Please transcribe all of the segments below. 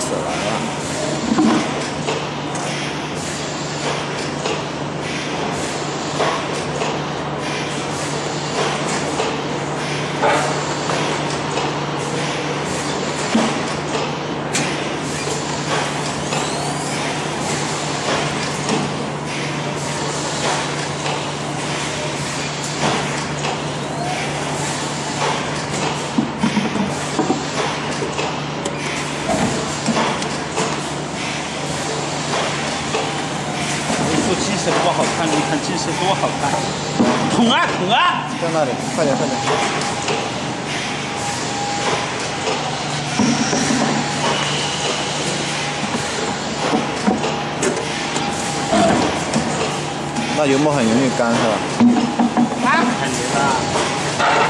手了，是吧？ 金色多好看！你看金色多好看！捅啊捅啊！ 在那里，快点快点！那油墨很容易干是吧？ 那肯定的。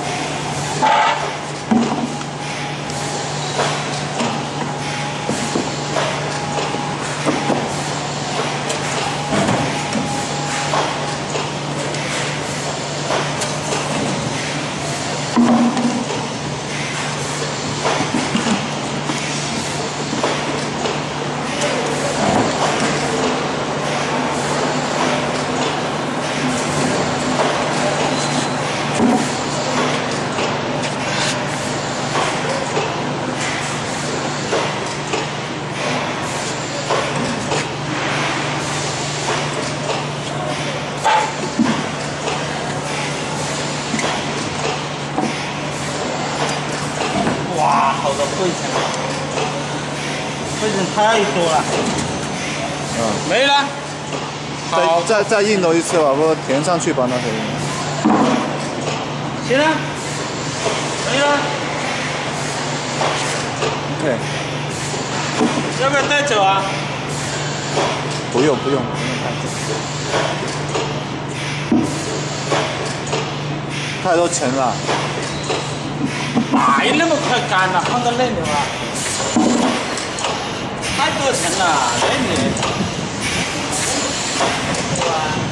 哇，好多灰尘，灰尘太多了。没了。 再印多一次吧，不填上去吧，那可以。 行了，没了。 OK。 要不要带走啊？ 不用带走。太多尘了。 哪有那么快干了？放到那里吧。太多尘了，那里。